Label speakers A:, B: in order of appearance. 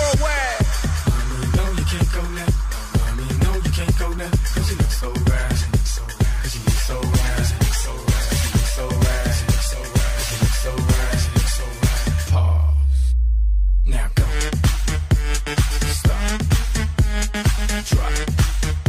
A: worldwide.
B: Mommy, no, you can't go now. No, mommy, no, you can't go now. Cause you look so right. Cause you look so right. You look so right. You look so right. You look so right. You look so right. You look so right. Pause. Now go. Stop. Drop.